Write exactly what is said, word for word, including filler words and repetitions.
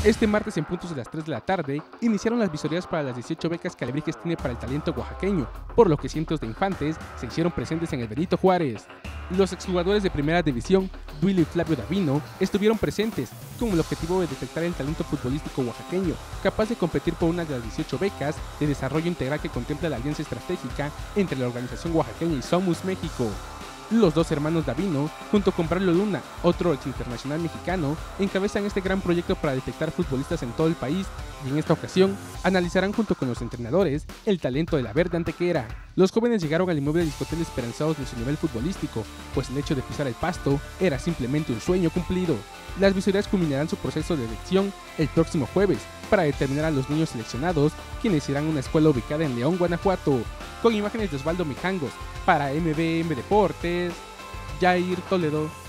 Este martes en puntos de las tres de la tarde iniciaron las visorías para las dieciocho becas que Alebrijes tiene para el talento oaxaqueño, por lo que cientos de infantes se hicieron presentes en el Benito Juárez. Los exjugadores de primera división, Duilio y Flavio Davino, estuvieron presentes con el objetivo de detectar el talento futbolístico oaxaqueño, capaz de competir por una de las dieciocho becas de desarrollo integral que contempla la alianza estratégica entre la organización oaxaqueña y Somos México. Los dos hermanos Davino, junto con Braulio Luna, otro ex internacional mexicano, encabezan este gran proyecto para detectar futbolistas en todo el país y en esta ocasión analizarán junto con los entrenadores el talento de la Verde Antequera. Los jóvenes llegaron al inmueble de Discotel esperanzados de su nivel futbolístico, pues el hecho de pisar el pasto era simplemente un sueño cumplido. Las visorías culminarán su proceso de elección el próximo jueves para determinar a los niños seleccionados, quienes irán a una escuela ubicada en León, Guanajuato. Con imágenes de Osvaldo Mijangos, para M B M Deportes, Jair Toledo.